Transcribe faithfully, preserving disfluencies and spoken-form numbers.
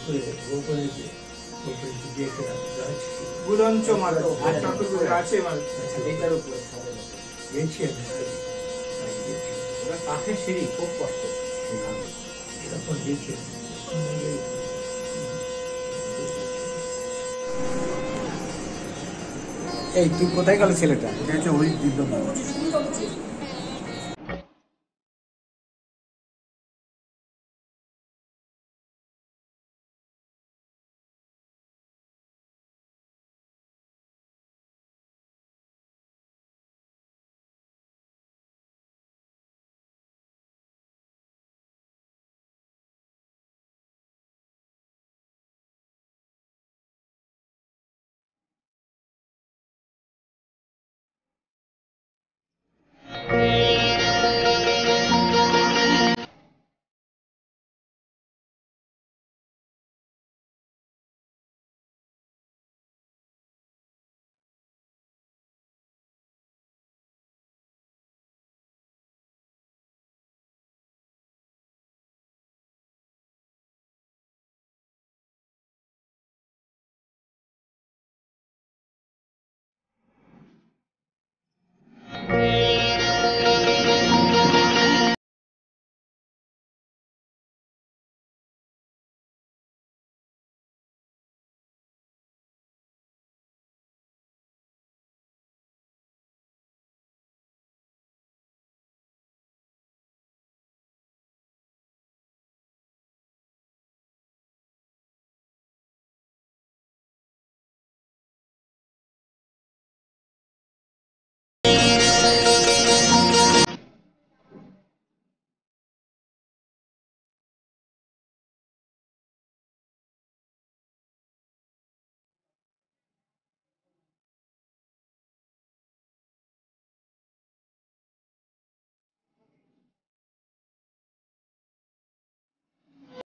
উপরে উপরে উপরে যে একটা গাছ বুলঞ্চ মাত্র আছে মানে এটার উপরে গেছি আমি ওরা কাঠের সিঁড়ি খুব কষ্ট তখন গেছি এই তুই কোথায় গেল ছেলেটা? ওই বৃদ্ধ মানুষ